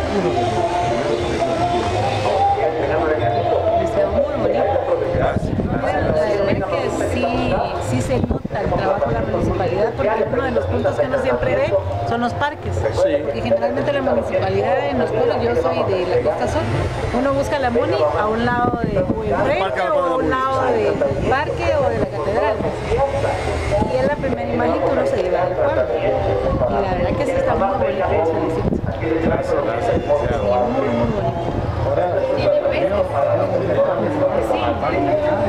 Les quedó muy bonito. Miren, la verdad que sí se nota el trabajo de la municipalidad, porque uno de los puntos que uno siempre ve son los parques. Sí. Porque generalmente la municipalidad en los pueblos, yo soy de la Costa Sur, uno busca la MUNI a un lado de enfrente o a un lado del parque o de la catedral. Y es la primera imagen que uno se lleva del pueblo. Y la verdad que sí está muy bonito, los felicito. Gracias, gracias, Sí, licenciado. muy bonito. ¿Tiene peces? Sí.